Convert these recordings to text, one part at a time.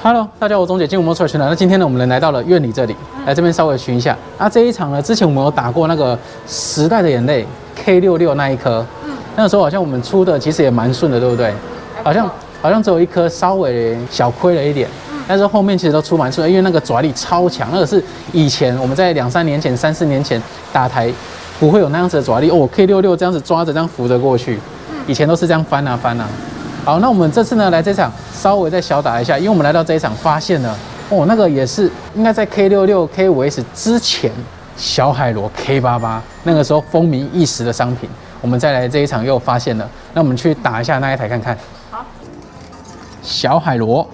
Hello， 大家好，我钟姐，金武摸出来群了。那今天呢，我们人来到了院里这里，来这边稍微巡一下。那这一场呢，之前我们有打过那个时代的眼泪 K66那一颗，那个时候好像我们出的其实也蛮顺的，对不对？好像只有一颗稍微小亏了一点，但是后面其实都出蛮顺的，因为那个爪力超强，那个是以前我们在2、3年前、3、4年前打台不会有那样子的爪力哦。K66这样子抓着这样扶着过去，以前都是这样翻啊翻啊。好，那我们这次呢来这场稍微再小打一下，因为我们来到这一场发现了哦，那个也是应该在 K66、K5S 之前，小海螺 K88那个时候风靡一时的商品，我们再来这一场又发现了，那我们去打一下那一台看看。好，小海螺，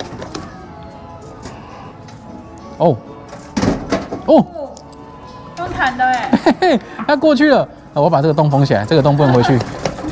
哦， 用弹的哎， 嘿嘿，它过去了，我把这个洞封起来，这个洞不能回去。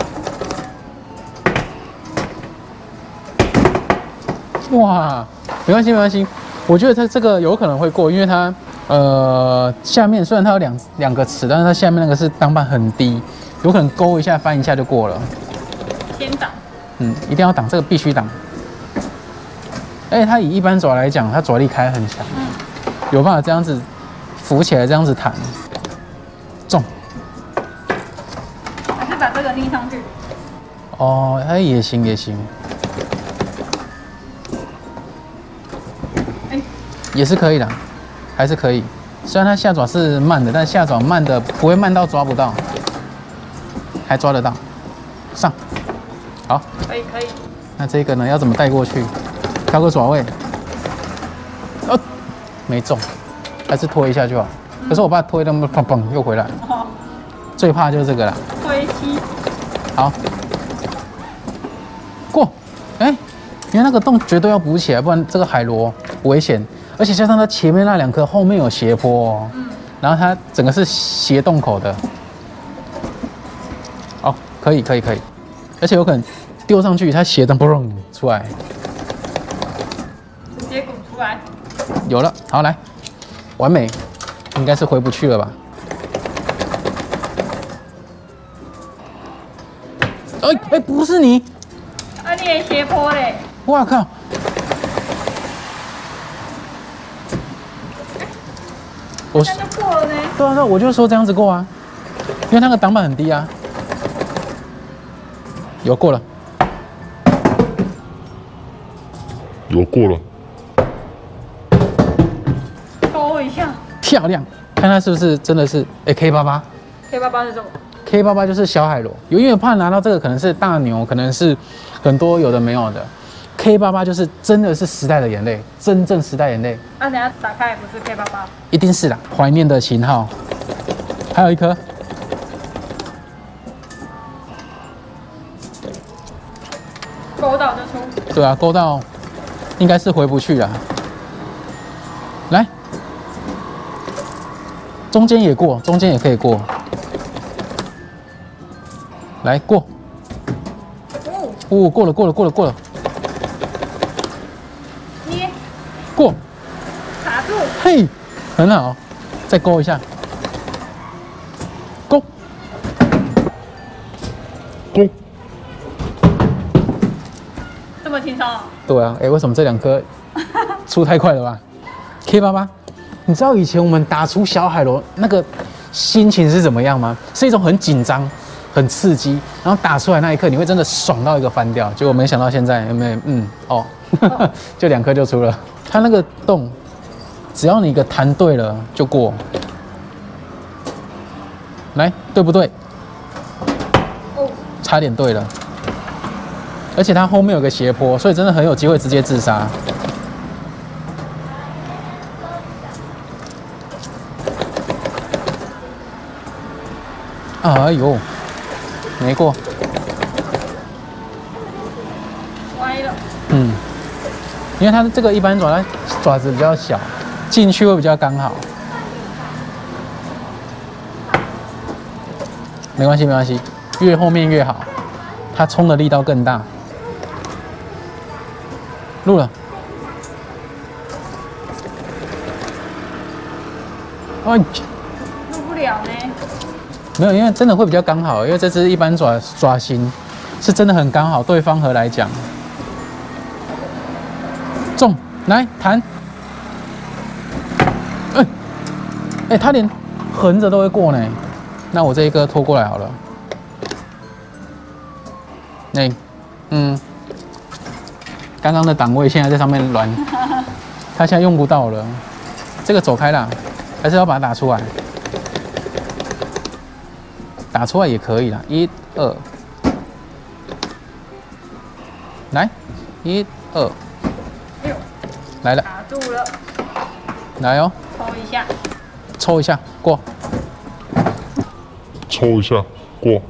哇，没关系没关系，我觉得它这个有可能会过，因为它下面虽然它有两个齿，但是它下面那个是挡板很低，有可能勾一下翻一下就过了。 先挡， 一定要挡，这个必须挡。而且它以一般爪来讲，它爪力开很强，有办法这样子浮起来，这样子弹，中。 还是把这个拎上去。 哦，哎也行也行。也是可以的，还是可以。虽然它下爪是慢的，但下爪慢的不会慢到抓不到，还抓得到。上，好， 可以。 那这个呢，要怎么带过去？挑个爪位。哦，没中，还是拖一下就好。可是我怕拖一那么砰砰又回来。最怕就是这个啦。 推膝。 好，过。哎，因为那个洞绝对要补起来，不然这个海螺危险。而且加上它前面那2颗后面有斜坡哦，然后它整个是斜洞口的，哦，可以，而且有可能丢上去它斜的嘣出来， 直接滚出来， 有了，好来，完美，应该是回不去了吧？哎，不是你， 啊你也斜坡嘞， 哇靠！ 那就过了呢。 对啊，我就说这样子过啊，因为那个挡板很低啊。有过了， 勾一下， 漂亮！看它是不是真的是K88 K88是什么？ K88就是小海螺，因为怕拿到这个可能是大牛，可能是很多有的没有的。K88就是真的是时代的眼泪，真正时代眼泪。 等下打开不是 K88， 一定是的，怀念的型号。还有一颗， 勾到就出。 对啊，勾到应该是回不去了。来，中间也过，中间也可以过。来过，过了。 捏， 过， 卡住， 嘿，很好，再勾一下，勾， 这么轻松啊？ 对啊，为什么这2颗出太快了吧 ？K88，你知道以前我们打出小海螺那个心情是怎么样吗？是一种很紧张、很刺激，然后打出来那一刻，你会真的爽到一个翻掉。结果没想到现在有没有？就2颗就出了。它那个洞，只要你一个弹对了就过。来，对不对？差点对了。而且它后面有个斜坡，所以真的很有机会直接自杀。哎呦，没过。 歪了。 因为它这个一般爪，它爪子比较小，进去会比较刚好。没关系，越后面越好，它冲的力道更大。录了。哎， 录不了呢。 没有，因为真的会比较刚好，因为这只一般爪型是真的很刚好，对方盒来讲。中， 来弹。他连横着都会过呢。那我这一个拖过来好了。刚刚的档位现在在上面乱，它现在用不到了。这个走开啦，还是要把它打出来。打出来也可以啦，1、2，来，1、2，来了， 卡住了， 来哦， 抽一下， 抽一下过， 抽一下过。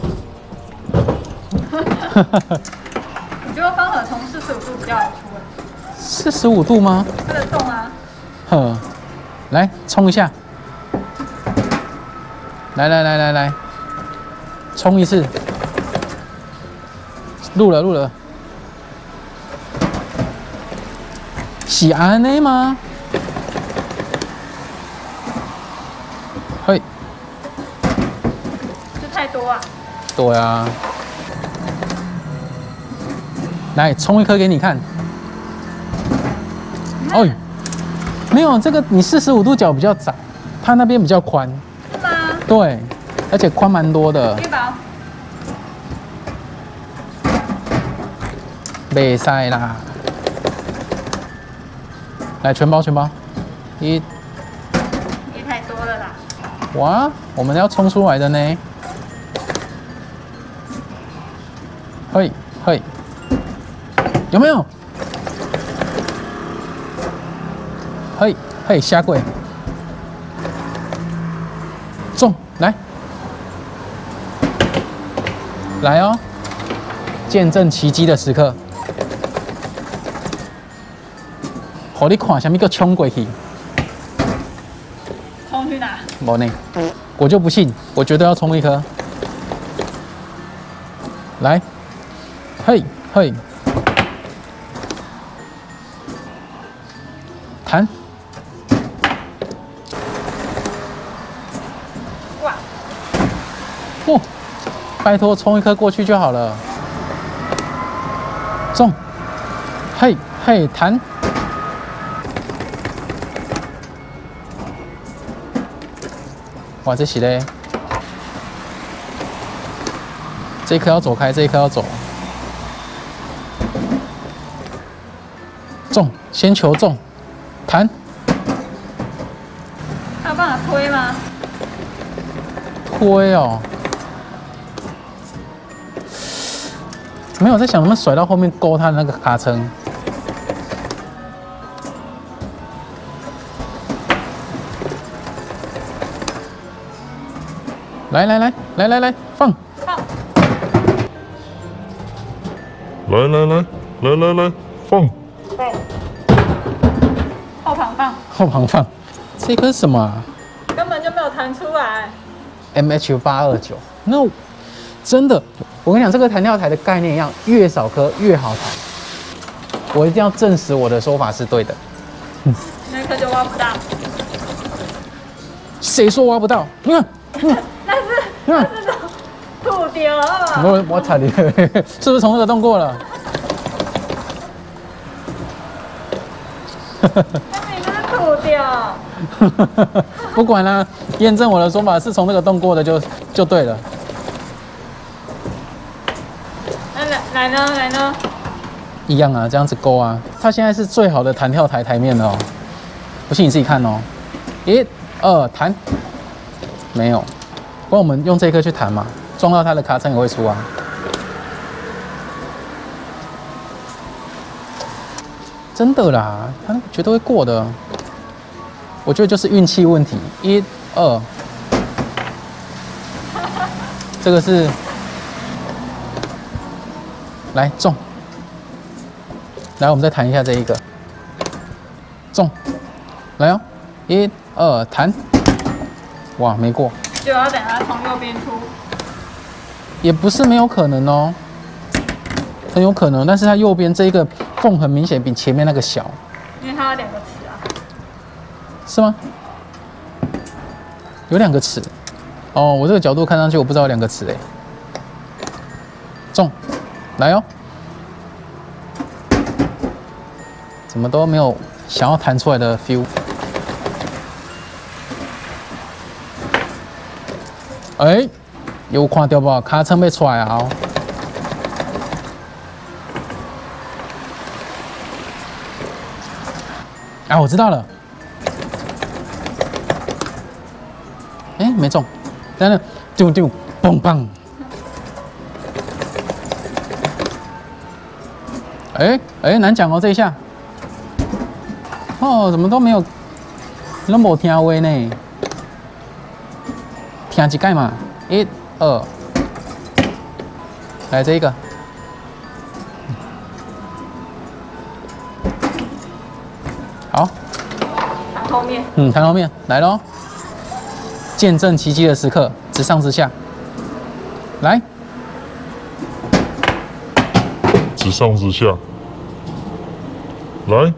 你觉得方盒从45度比较好出 45度吗？ 它的洞啊， 呵，来冲一下，来，冲一次，录了，是安内吗？嘿， 这太多啊， 对啊，来冲一颗给你看。哦，没有这个，你45度角比较窄，它那边比较宽。 是吗？ 对，而且宽蛮多的。 一包， 没塞啦，来全包， 也太多了啦。 哇，我们要冲出来的呢。嘿，有没有？嘿，下跪，中，来哦，见证奇迹的时刻。给你看，什么叫冲过去？ 冲去哪？ 没呢，我就不信，我绝对要冲一颗。来，嘿，弹。 哇， 哦，拜托冲一颗过去就好了。中，嘿，弹。哇，这是嘞，这一颗要走开，这一颗要走。中，先求中，弹。 他有办法推吗？ 推哦，没有在想能不能甩到后面勾它的那个卡层。来，放！ 来，放！ 后旁放， 这颗是什么啊根本就没有弹出来。 ？MH829，那真的，我跟你讲，这个弹跳台的概念一样，越少颗越好弹。我一定要证实我的说法是对的。 那颗就挖不到。 谁说挖不到？你看， 那是吐掉了。 我踩你，是不是从那个洞过了？ 那你那是吐掉。 不管啦、验证我的说法是从那个洞过的就对了。 那来呢？ 一样啊，这样子勾啊。它现在是最好的弹跳台台面了哦，不信你自己看哦。1、2，弹，没有。不然我们用这一颗去弹嘛，撞到它的卡层也会出啊。真的啦，它绝对会过的。我觉得就是运气问题。1、2，这个是来中。来，我们再弹一下这一个，中，来哦，1、2，弹，哇，没过， 就要等它从右边出。 也不是没有可能哦，很有可能，但是它右边这一个缝很明显比前面那个小， 因为它有2个齿啊。 是吗？有2个齿，哦，我这个角度看上去我不知道有2个齿哎，中，来哦。 怎么都没有想要弹出来的 feel。哎，有看到不？卡层要出来啊！啊，我知道了。哎，没中，等等，丢丢，嘣嘣。哎，难讲哦，这一下。哦，怎么都没有，都没听话呢？听几盖嘛，1、2，来这一个。好。 弹后面。 弹后面来咯。见证奇迹的时刻，直上直下。来。 直上直下。来。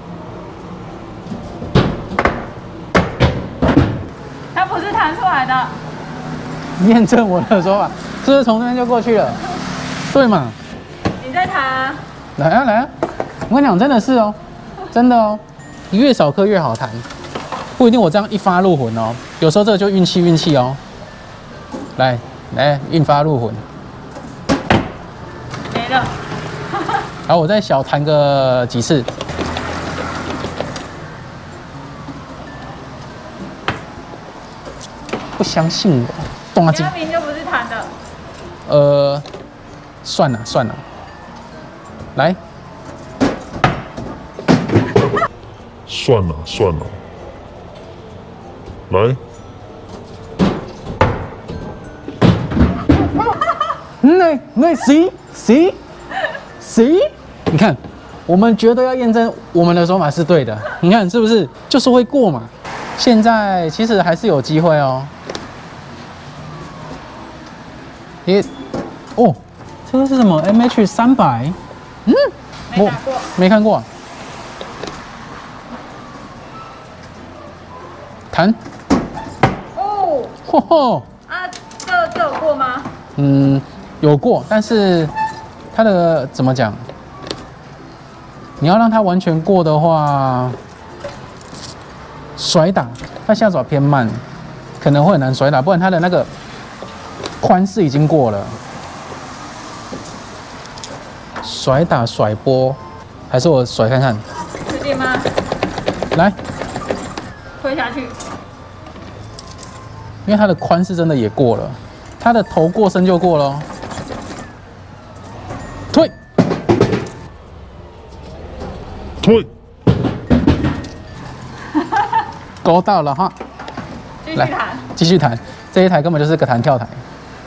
它不是弹出来的。 验证我的说法，是不是从那边就过去了？对嘛？ 你在弹。 来啊来啊！我跟你讲，真的是哦，真的哦，越少颗越好弹，不一定我这样一发入魂哦，有时候这个就运气哦。来，运发入魂。 没了。 好，我再小弹个几次。不相信我，动啊机。 明明就不是弹的。 算了，来。 算了，来。 那谁？你看，我们绝对要验证我们的说法是对的。你看是不是？就是会过嘛。现在其实还是有机会哦。哦，这个是什么 MH300？ 没打过。 没看过。弹。 哦。 嚯嚯。 啊，这有过吗？ 有过，但是它的怎么讲？你要让它完全过的话，甩打，它下爪偏慢，可能会很难甩打，不然它的那个宽是已经过了。甩打甩波，还是我甩看看？ 确定吗？ 来， 推下去。 因为它的宽是真的也过了，它的头过身就过了哦。推，勾到了哈。 继续弹。 继续弹，这一台根本就是个弹跳台。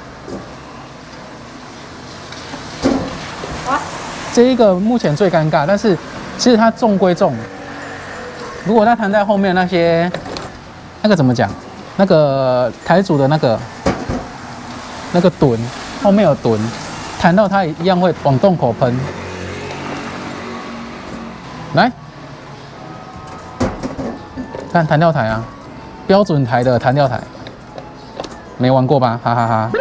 哇！ 这一个目前最尴尬，但是其实它重归重，如果它弹在后面那些，那个怎么讲？那个台主的那个墩，后面有墩，弹到它一样会往洞口喷。来，看弹跳台啊，标准台的弹跳台，没玩过吧？哈哈哈。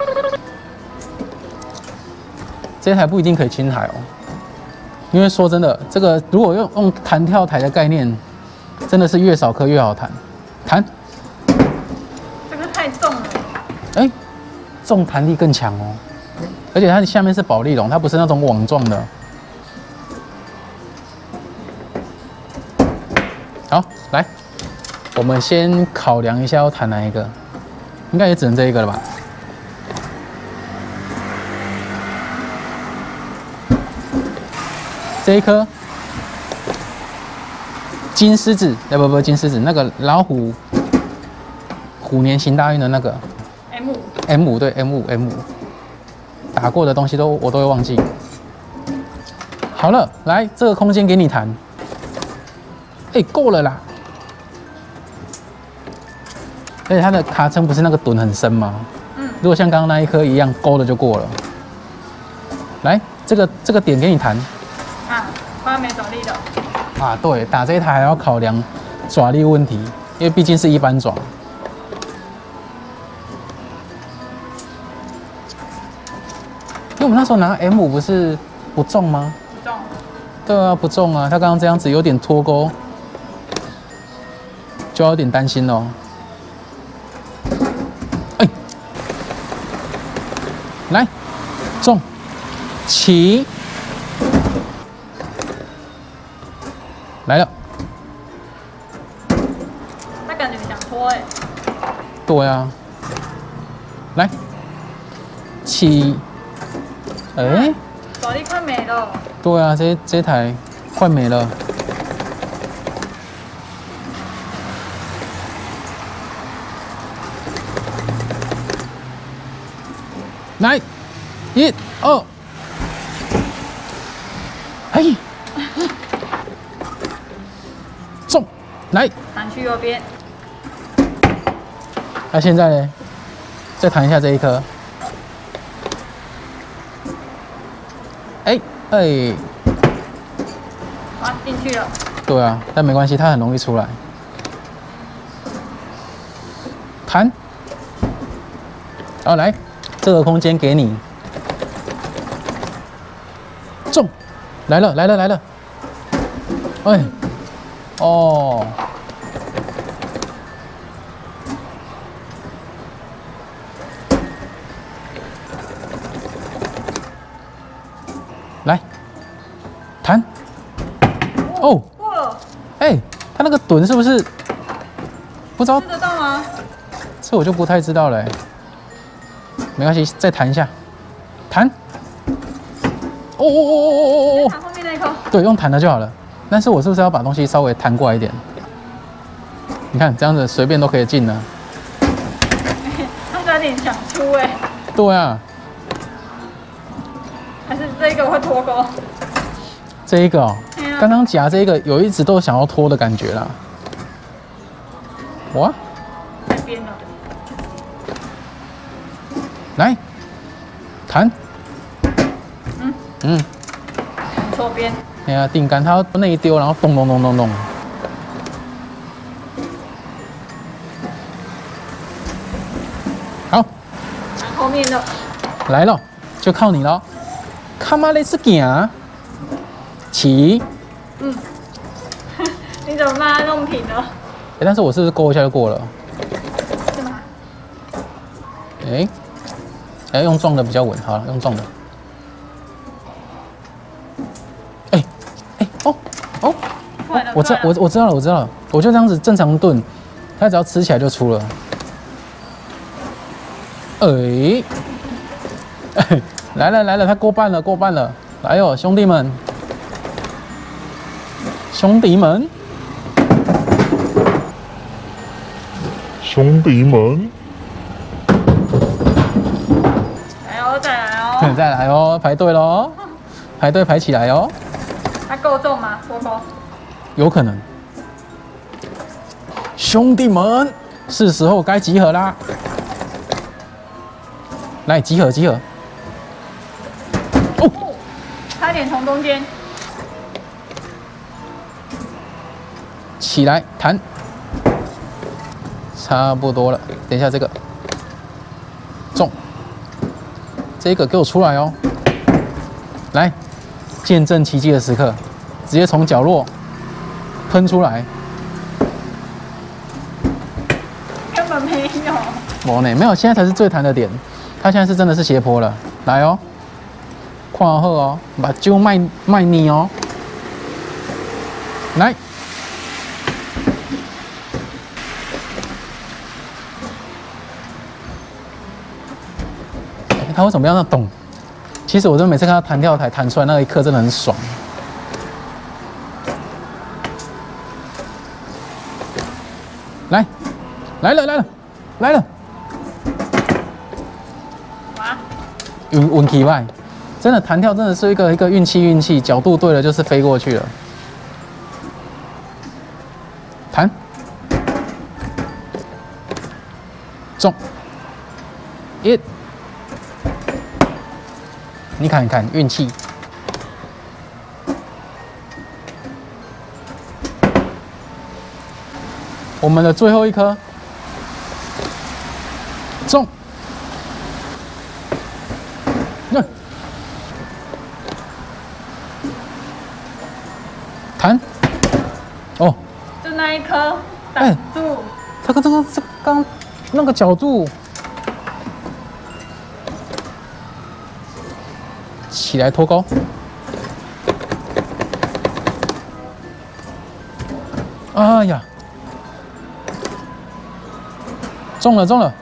这台不一定可以清台哦，因为说真的，这个如果用弹跳台的概念，真的是越少颗越好弹。弹， 这个太重了。 哎，重弹力更强哦，而且它下面是保丽龙，它不是那种网状的。好，来，我们先考量一下要弹哪一个，应该也只能这一个了吧？这一颗金狮子，不，金狮子，那个老虎虎年行大运的那个 M5，对 M5，打过的东西我都会忘记。好了，来这个空间给你弹。哎，够了啦！而且它的卡层不是那个墩很深吗？如果像刚刚那一颗一样勾了就过了。来，这个点给你弹。 啊，快要没爪力了。 啊，对，打这一台还要考量爪力问题，因为毕竟是一般爪。因为我们那时候拿 M5不是不重吗？ 不重。 对啊，不中啊，他刚刚这样子有点脱钩，就要有点担心哦。哎，来，中，起，来了。 他感觉想拖哎。 对啊，来，起，哎， 手力快没了。 对啊，这台快没了。来，1、2，哎，中，来。 弹去右边。 那现在呢？再弹一下这一颗。哎哎， 啊，进去了。 对啊，但没关系，它很容易出来。弹，好来，这个空间给你。中，来了来了来了。哎，哦。来，弹，哦， 哇， 哎，他那个盾是不是不知道？ 吃得到吗？ 这我就不太知道了欸。没关系，再弹一下，弹。哦哦哦哦哦哦弹后面那一颗。 对，用弹的就好了。但是我是不是要把东西稍微弹过来一点？你看这样子随便都可以进了。 他有点想出哎。 对啊。 还是这个会脱钩？ 这一个哦，刚刚夹这个有一直都想要脱的感觉啦。哇， 在边了。 来，弹。嗯， 左边。 哎呀，定杆它要内丢，然后咚咚咚咚咚。好， 弹后面的。 来了，就靠你了。卡马雷斯行，起。 嗯。你怎么把它弄平了？ 但是我是不是勾一下就过了？ 是吗？ 用撞的比较稳，好了，用撞的。哦，我知道了，我就这样子正常炖，它只要吃起来就出了。来了，它过半了，来哦，兄弟们，兄弟们，再来哦，排队喽，排队排起来哦。 它够重吗？脱钩？ 有可能。兄弟们，是时候该集合啦！来，集合！哦， 差点从中间。 起来，弹。差不多了，等一下这个中，这个给我出来哦！来，见证奇迹的时刻，直接从角落喷出来。 根本没有。 没有，现在才是最弹的点。它现在是真的是斜坡了，来哦，看好哦，把酒卖腻哦，来。它为什么要那咚？其实我真的每次看到弹跳台弹出来那一刻，真的很爽。来了！ 哇！ 运气外，真的弹跳真的是一个运气，角度对了就是飞过去了。弹，中，一。你看运气，我们的最后一颗中， 那一颗挡住。 它跟这刚那个角度起来脱钩。哎呀，中了中了！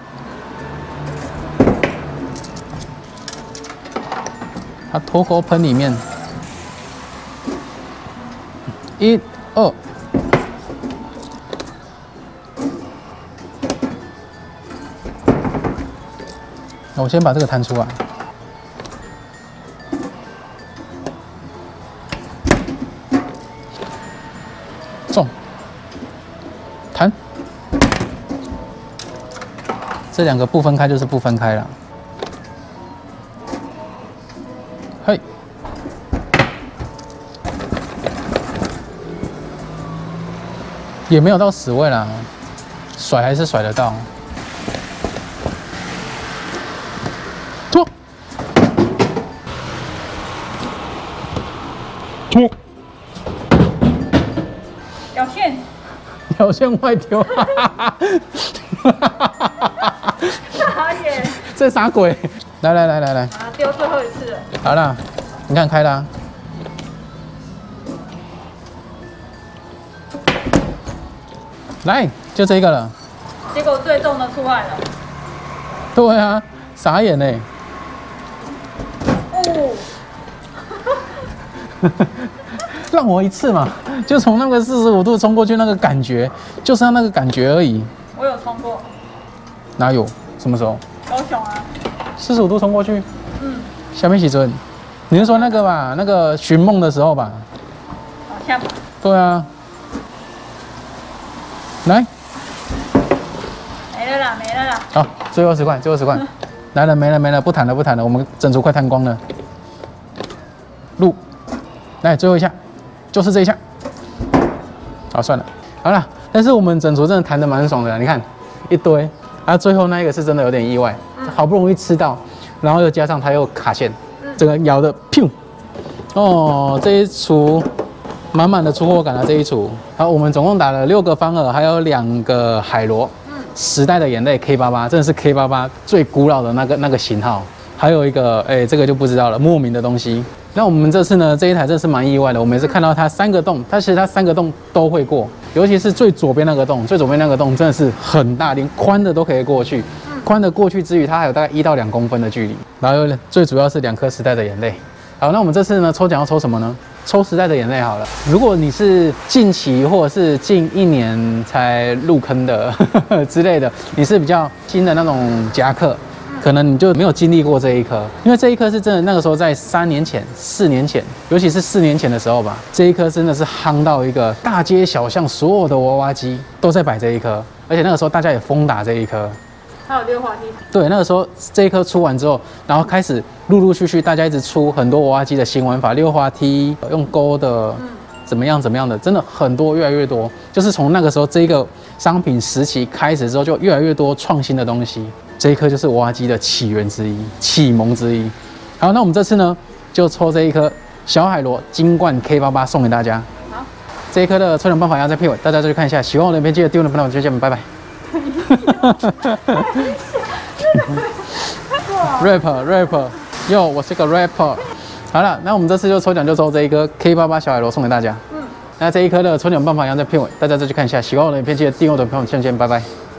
它脱钩喷里面，一、二。我先把这个弹出来，中，弹，这两个不分开就是不分开了。嘿，也没有到死位啦，甩还是甩得到。脱， 脱， 表现外丢， 傻眼！ 这啥鬼？来， 啊，丢最后一次了。 好啦，你看开啦。来，就这个了。 结果最重的出来了。 对啊，傻眼嘞。 哦。 让我一次嘛，就从那个45度冲过去，那个感觉，就是他那个感觉而已。 我有冲过。 哪有？什么时候？ 高雄啊。 45度冲过去？ 嗯。 下面几尊？你是说那个吧？那个寻梦的时候吧？ 好像吧。 对啊。来。 没了啦，没了啦。 好，最后10块，最后10块。来了，没了，不谈了，我们整组快摊光了。录，来最后一下，就是这一下。好，算了，好了。但是我们整组真的弹得蛮爽的，你看一堆，啊，最后那一个是真的有点意外，好不容易吃到，然后又加上它又卡线，整个摇的噗，哦，这一组满满的出货感啊，这一组。好，我们总共打了6个方耳，还有2个海螺。时代的眼泪 K88，真的是 K88 最古老的那个型号。还有一个，这个就不知道了，莫名的东西。那我们这次呢，这一台真的是蛮意外的。我每次看到它3个洞，其实它3个洞都会过，尤其是最左边那个洞，真的是很大，连宽的都可以过去。宽的过去之余，它还有大概1到2公分的距离。然后最主要是2颗时代的眼泪。好，那我们这次呢抽奖要抽什么呢？抽时代的眼泪好了。如果你是近期或者是近1年才入坑的之类的，你是比较新的那种夹克，可能你就没有经历过这一颗，因为这一颗是真的那个时候在3年前、4年前，尤其是4年前的时候吧，这一颗真的是夯到一个大街小巷所有的娃娃机都在摆这一颗，而且那个时候大家也疯打这一颗。 还有溜滑梯。对， 那个时候这一颗出完之后，然后开始陆续大家一直出很多娃娃机的新玩法，溜滑梯用勾的，怎么样的，真的很多，越来越多。就是从那个时候这个商品时期开始之后，就越来越多创新的东西。这一颗就是娃娃机的起源之一，启蒙之一。好，那我们这次呢就抽这一颗小海螺金冠 K88送给大家。好，这一颗的抽奖办法要在片尾，大家再去看一下。喜欢我的影片记得订阅我的频道，就这样，拜拜。rapper，哟，我是个 rapper。好了，那我们这次就抽奖就抽这一颗 K88小海螺送给大家。那这一颗的抽奖办法一样在片尾，大家再去看一下。喜欢我的影片记得订阅我的频道，下次见，拜拜。